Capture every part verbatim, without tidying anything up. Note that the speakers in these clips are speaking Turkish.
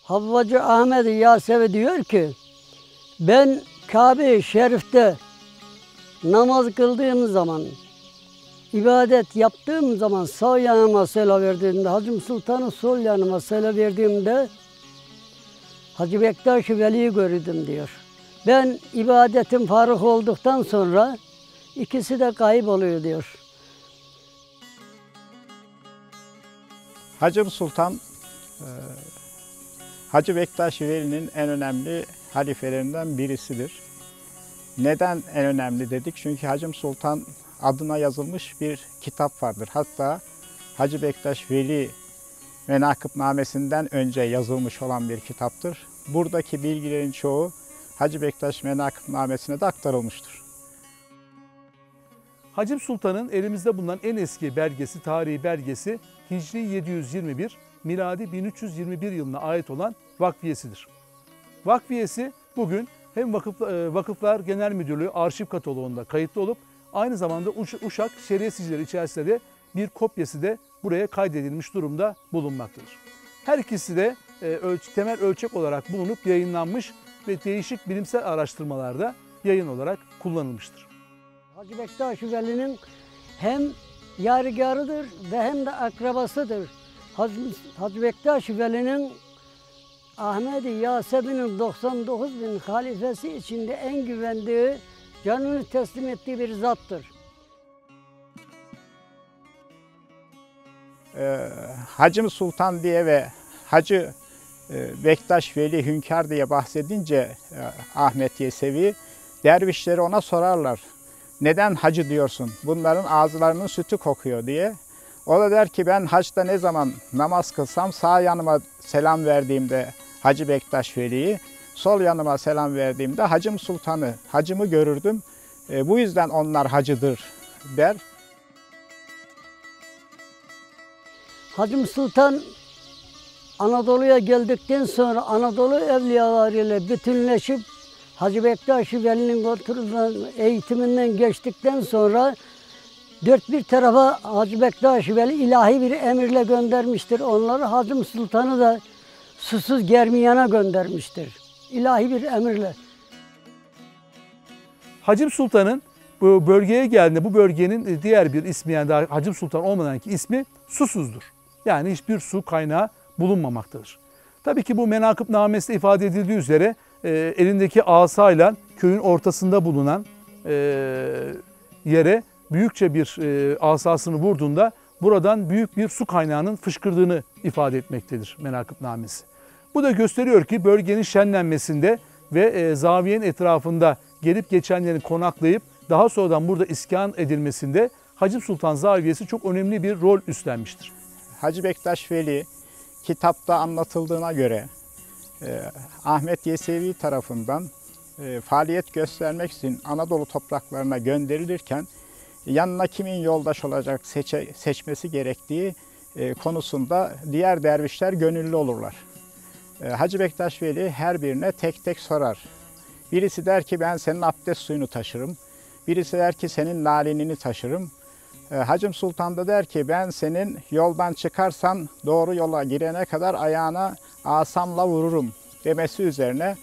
Havvacı Ahmet Yasevi diyor ki, ben Kabe-i Şerif'te namaz kıldığım zaman, ibadet yaptığım zaman sağ yanıma selam verdiğimde, Hacı Sultan'ı sol yanıma selam verdiğimde Hacı Bektaş-ı Veli'yi gördüm diyor. Ben ibadetim farık olduktan sonra ikisi de kayboluyor diyor. Hacı Sultan, e, Hacı Bektaş Veli'nin en önemli halifelerinden birisidir. Neden en önemli dedik? Çünkü Hacı Sultan adına yazılmış bir kitap vardır. Hatta Hacı Bektaş Veli Menakıbnamesi'nden önce yazılmış olan bir kitaptır. Buradaki bilgilerin çoğu Hacı Bektaş Menakıbnamesi'ne de aktarılmıştır. Hacı Sultan'ın elimizde bulunan en eski belgesi, tarihi belgesi Hicri yedi yüz yirmi bir, miladi bin üç yüz yirmi bir yılına ait olan vakfiyesidir. Vakfiyesi bugün hem Vakıf, Vakıflar Genel Müdürlüğü arşiv kataloğunda kayıtlı olup aynı zamanda Uşak Şeriye Sicilleri içerisinde de bir kopyası da buraya kaydedilmiş durumda bulunmaktadır. Her ikisi de ölç, temel ölçek olarak bulunup yayınlanmış ve değişik bilimsel araştırmalarda yayın olarak kullanılmıştır. Hacı Bektaş Veli'nin hem yadigarıdır ve hem de akrabasıdır. Hacı, Hacı Bektaş Veli'nin Ahmet-i Yasevi'nin doksan dokuz bin halifesi içinde en güvendiği, canını teslim ettiği bir zattır. Ee, Hacı Sultan diye ve Hacı e, Bektaş Veli Hünkar diye bahsedince e, Ahmet Yesevi, dervişleri ona sorarlar. Neden hacı diyorsun? Bunların ağızlarının sütü kokuyor diye. O da der ki ben haçta ne zaman namaz kılsam sağ yanıma selam verdiğimde Hacı Bektaş Veli'yi, sol yanıma selam verdiğimde Hacım Sultan'ı, hacımı görürdüm. E, bu yüzden onlar hacıdır der. Hacı Sultan Anadolu'ya geldikten sonra Anadolu evliyalarıyla bütünleşip Hacı Bektaş Veli'nin eğitiminden geçtikten sonra dört bir tarafa Hacı Bektaş Veli ilahi bir emirle göndermiştir. Onları Hacı Sultan'ı da susuz Germiyan'a göndermiştir. İlahi bir emirle. Hacı Sultan'ın bu bölgeye geldiğinde bu bölgenin diğer bir ismi, yani daha Hacı Sultan olmadan ki ismi susuzdur. Yani hiçbir su kaynağı bulunmamaktadır. Tabii ki bu Menakıbnamesi'de ifade edildiği üzere e, elindeki asayla köyün ortasında bulunan e, yere büyükçe bir e, asasını vurduğunda buradan büyük bir su kaynağının fışkırdığını ifade etmektedir Menakıbnamesi. Bu da gösteriyor ki bölgenin şenlenmesinde ve e, zaviyenin etrafında gelip geçenlerin konaklayıp daha sonradan burada iskan edilmesinde Hacı Sultan Zaviyesi çok önemli bir rol üstlenmiştir. Hacı Bektaş Veli kitapta anlatıldığına göre e, Ahmet Yesevi tarafından e, faaliyet göstermek için Anadolu topraklarına gönderilirken yanına kimin yoldaş olacak seçe, seçmesi gerektiği e, konusunda diğer dervişler gönüllü olurlar. E, Hacı Bektaş Veli her birine tek tek sorar. Birisi der ki ben senin abdest suyunu taşırım. Birisi der ki senin lalinini taşırım. Hacı Sultan da der ki ben senin yoldan çıkarsan doğru yola girene kadar ayağına asamla vururum demesi üzerine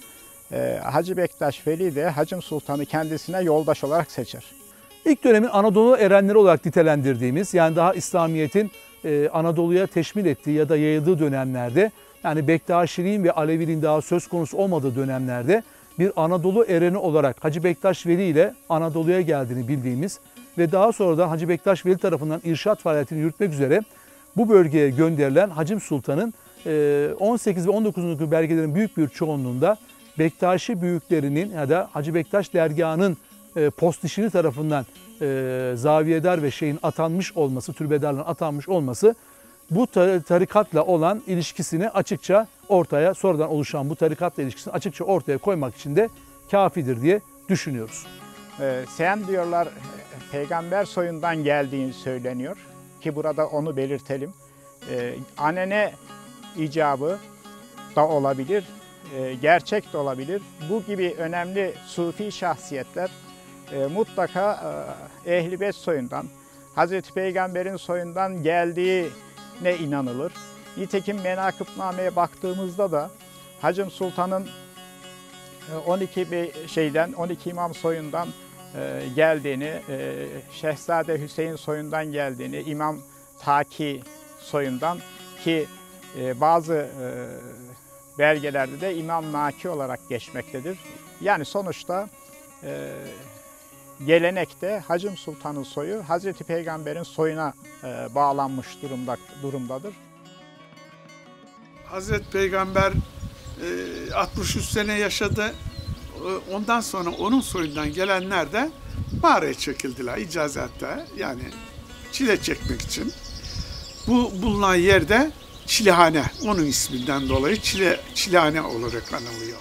Hacı Bektaş Veli de Hacı Sultan'ı kendisine yoldaş olarak seçer. İlk dönemin Anadolu erenleri olarak nitelendirdiğimiz, yani daha İslamiyet'in Anadolu'ya teşmil ettiği ya da yayıldığı dönemlerde, yani Bektaşiliğin ve Aleviliğin daha söz konusu olmadığı dönemlerde bir Anadolu ereni olarak Hacı Bektaş Veli ile Anadolu'ya geldiğini bildiğimiz ve daha sonradan Hacı Bektaş Veli tarafından irşat faaliyetini yürütmek üzere bu bölgeye gönderilen Hacı Sultan'ın on sekiz ve on dokuzuncu belgelerin büyük bir çoğunluğunda Bektaşi büyüklerinin ya da Hacı Bektaş dergahının postişini tarafından zaviyedar ve şeyin atanmış olması, türbedarlığın atanmış olması bu tarikatla olan ilişkisini açıkça ortaya, sonradan oluşan bu tarikatla ilişkisini açıkça ortaya koymak için de kafidir diye düşünüyoruz. Ee, sen diyorlar peygamber soyundan geldiğini söyleniyor ki burada onu belirtelim. Ee, anene icabı da olabilir, e, gerçek de olabilir. Bu gibi önemli sufi şahsiyetler e, mutlaka e, Ehl-i Beyt soyundan, Hazreti Peygamber'in soyundan geldiğine inanılır. Nitekim Menakıbname'ye baktığımızda da Hacım Sultan'ın on iki bey şeyden on iki imam soyundan e, geldiğini, e, Şehzade Hüseyin soyundan geldiğini, İmam Taki soyundan ki e, bazı e, belgelerde de İmam Naki olarak geçmektedir. Yani sonuçta e, gelenekte Hacım Sultan'ın soyu Hazreti Peygamber'in soyuna e, bağlanmış durumda, durumdadır. Hazreti Peygamber e, altmış üç sene yaşadı. Ondan sonra onun soyundan gelenler de mağaraya çekildiler icazette, yani çile çekmek için. Bu bulunan yerde Çilehane, onun isminden dolayı Çile, Çilehane olarak anılıyor.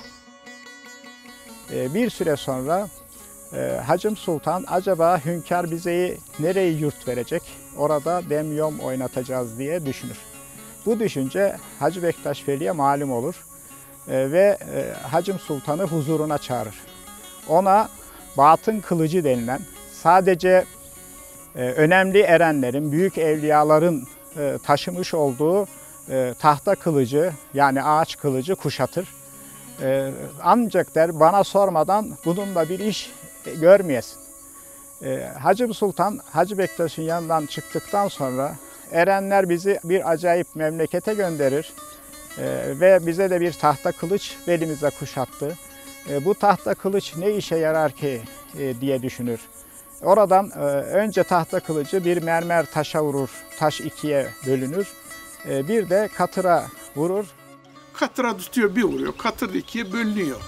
Bir süre sonra Hacım Sultan acaba hünkâr bize nereye yurt verecek, orada demyom oynatacağız diye düşünür. Bu düşünce Hacı Bektaş Veli'ye malum olur ve Hacım Sultan'ı huzuruna çağırır. Ona batın kılıcı denilen, sadece önemli erenlerin, büyük evliyaların taşımış olduğu tahta kılıcı, yani ağaç kılıcı kuşatır. Ancak der, bana sormadan bununla bir iş görmeyesin. Hacı Sultan, Hacı Bektaş'ın yanından çıktıktan sonra erenler bizi bir acayip memlekete gönderir ve bize de bir tahta kılıç belimize kuşattı. Bu tahta kılıç ne işe yarar ki diye düşünür. Oradan önce tahta kılıcı bir mermer taşa vurur, taş ikiye bölünür. Bir de katıra vurur. Katıra tutuyor, bir vuruyor, katır ikiye bölünüyor.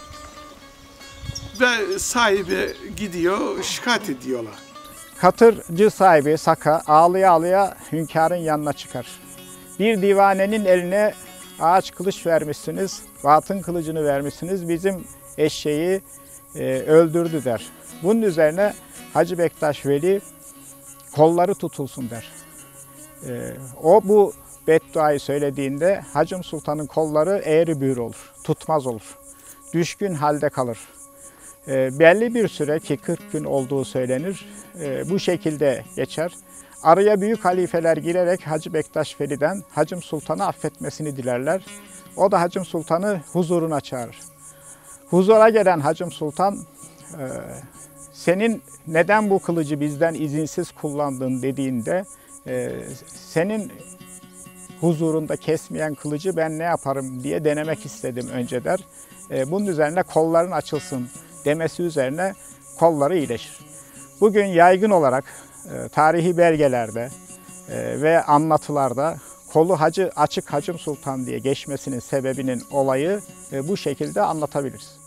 Ve sahibi gidiyor, şikayet ediyorlar. Katırcı sahibi Saka ağlıya ağlıya hünkârın yanına çıkar. Bir divanenin eline ağaç kılıç vermişsiniz, batın kılıcını vermişsiniz, bizim eşeği e, öldürdü der. Bunun üzerine Hacı Bektaş Veli kolları tutulsun der. E, o bu bedduayı söylediğinde Hacım Sultan'ın kolları eğri büğrü olur, tutmaz olur. Düşkün halde kalır. E, belli bir süre, ki kırk gün olduğu söylenir, e, bu şekilde geçer. Araya büyük halifeler girerek Hacı Bektaş Veli'den Hacım Sultan'ı affetmesini dilerler. O da Hacım Sultan'ı huzuruna çağırır. Huzura gelen Hacım Sultan, e, senin neden bu kılıcı bizden izinsiz kullandın dediğinde, e, senin huzurunda kesmeyen kılıcı ben ne yaparım diye denemek istedim önce der. E, bunun üzerine kolların açılsın demesi üzerine kolları iyileşir. Bugün yaygın olarak e, tarihi belgelerde e, ve anlatılarda kolu hacı açık Hacım Sultan diye geçmesinin sebebinin olayı e, bu şekilde anlatabiliriz.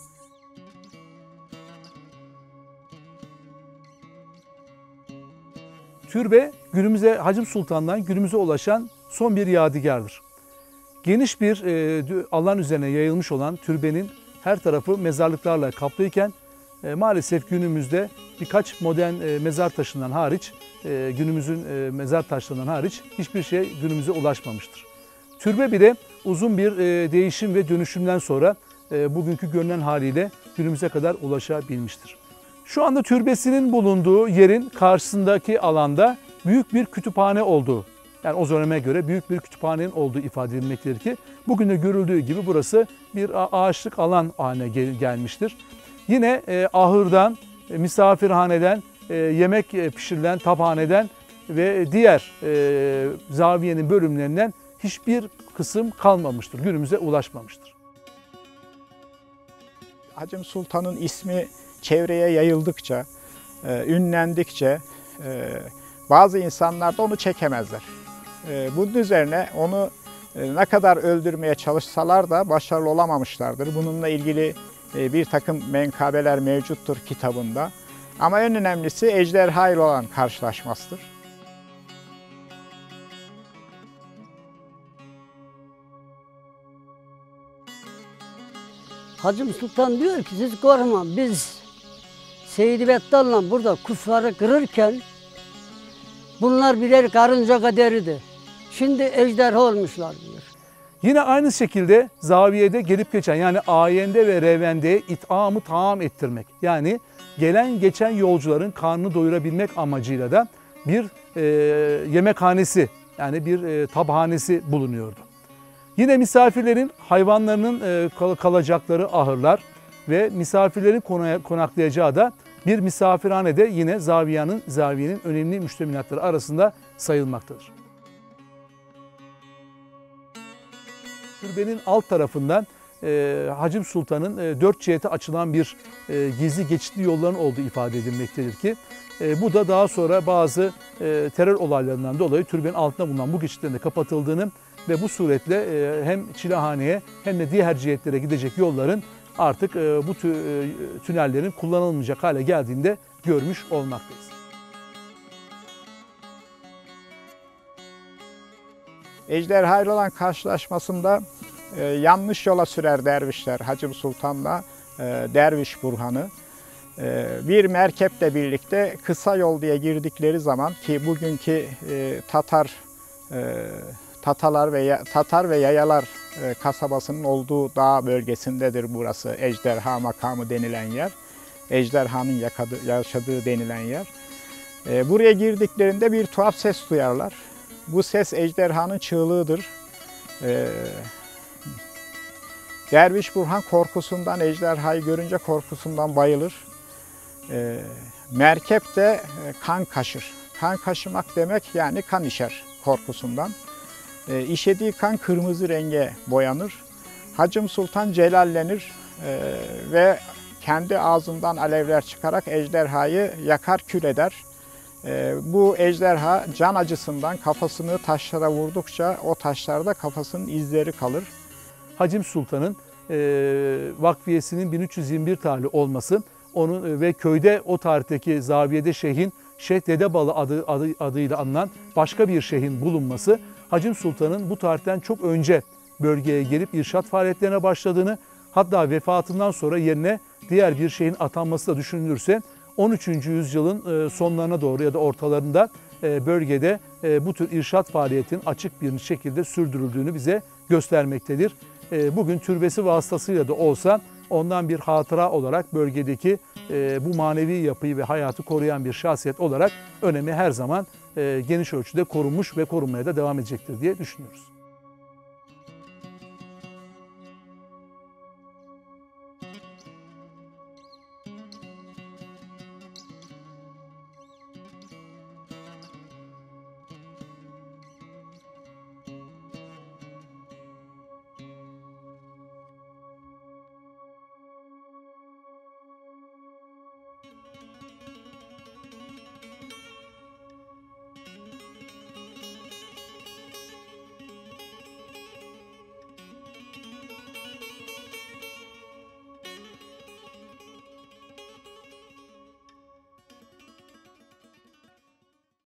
Türbe günümüze Hacım Sultan'dan günümüze ulaşan son bir yadigardır. Geniş bir e, alan üzerine yayılmış olan türbenin her tarafı mezarlıklarla kaplıyken e, maalesef günümüzde birkaç modern e, mezar taşından hariç, e, günümüzün e, mezar taşlarından hariç hiçbir şey günümüze ulaşmamıştır. Türbe bile uzun bir e, değişim ve dönüşümden sonra e, bugünkü görünen haliyle günümüze kadar ulaşabilmiştir. Şu anda türbesinin bulunduğu yerin karşısındaki alanda büyük bir kütüphane olduğu, yani o döneme göre büyük bir kütüphanenin olduğu ifade edilmektedir ki bugün de görüldüğü gibi burası bir ağaçlık alan haline gel gelmiştir. Yine e, ahırdan, e, misafirhaneden, e, yemek e, pişirilen taphaneden ve diğer e, zaviyenin bölümlerinden hiçbir kısım kalmamıştır, günümüze ulaşmamıştır. Hacım Sultan'ın ismi çevreye yayıldıkça, e, ünlendikçe e, bazı insanlar da onu çekemezler. E, bunun üzerine onu e, ne kadar öldürmeye çalışsalar da başarılı olamamışlardır. Bununla ilgili e, bir takım menkabeler mevcuttur kitabında. Ama en önemlisi ejderha ile olan karşılaşmasıdır. Hacım Sultan diyor ki siz korkma, biz Seyid-i Bettal'la burada kufları kırırken bunlar birer karınca kaderidir. Şimdi ejderha olmuşlar diyor. Yine aynı şekilde zaviyede gelip geçen, yani ayende ve revendeye it'amı taam ettirmek, yani gelen geçen yolcuların karnını doyurabilmek amacıyla da bir e, yemekhanesi, yani bir e, tabhanesi bulunuyordu. Yine misafirlerin hayvanlarının e, kal- kalacakları ahırlar ve misafirlerin kona- konaklayacağı da bir misafirhane de yine zaviyanın, zaviyenin önemli müştemilatları arasında sayılmaktadır. Türbenin alt tarafından e, Hacım Sultan'ın e, dört cihete açılan bir e, gizli geçitli yolların olduğu ifade edilmektedir ki e, bu da daha sonra bazı e, terör olaylarından dolayı türbenin altında bulunan bu geçitlerin de kapatıldığını ve bu suretle e, hem Çilehane'ye hem de diğer cihetlere gidecek yolların artık e, bu tü, e, tünellerin kullanılmayacak hale geldiğinde görmüş olmaktayız. Ejderha ile olan karşılaşmasında e, yanlış yola sürer dervişler Hacım Sultan'la e, Derviş Burhan'ı. E, bir merkeple birlikte kısa yol diye girdikleri zaman ki bugünkü e, Tatar e, Tatarlar ve Tatar ve Yayalar e, kasabasının olduğu dağ bölgesindedir burası. Ejderha makamı denilen yer. Ejderhanın yakadı, yaşadığı denilen yer. E, buraya girdiklerinde bir tuhaf ses duyarlar. Bu ses ejderhanın çığlığıdır. Ee, Derviş Burhan korkusundan, ejderhayı görünce korkusundan bayılır. Ee, merkep de kan kaşır. Kan kaşımak demek yani kan içer korkusundan. Ee, işediği kan kırmızı renge boyanır. Hacım Sultan celallenir ee, ve kendi ağzından alevler çıkarak ejderhayı yakar kül eder. Bu ejderha can acısından kafasını taşlara vurdukça o taşlarda kafasının izleri kalır. Hacım Sultan'ın e, vakfiyesinin bin üç yüz yirmi bir tarihli olması onun e, ve köyde o tarihteki zaviyede şeyhin Şeyh Dedebalı adı, adı, adıyla anılan başka bir şeyhin bulunması Hacım Sultan'ın bu tarihten çok önce bölgeye gelip irşat faaliyetlerine başladığını, hatta vefatından sonra yerine diğer bir şeyhin atanması da düşünülürse on üçüncü yüzyılın sonlarına doğru ya da ortalarında bölgede bu tür irşat faaliyetinin açık bir şekilde sürdürüldüğünü bize göstermektedir. Bugün türbesi vasıtasıyla da olsa ondan bir hatıra olarak bölgedeki bu manevi yapıyı ve hayatı koruyan bir şahsiyet olarak önemi her zaman geniş ölçüde korunmuş ve korunmaya da devam edecektir diye düşünüyoruz.